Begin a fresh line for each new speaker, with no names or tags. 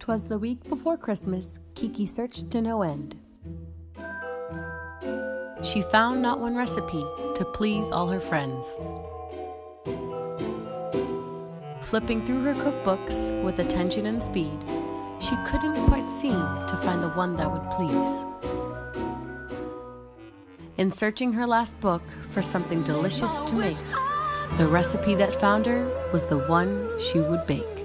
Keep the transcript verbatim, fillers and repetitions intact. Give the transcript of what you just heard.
'Twas the week before Christmas, Kiki searched to no end. She found not one recipe to please all her friends. Flipping through her cookbooks with attention and speed, she couldn't quite seem to find the one that would please. In searching her last book for something delicious to make, the recipe that found her was the one she would bake.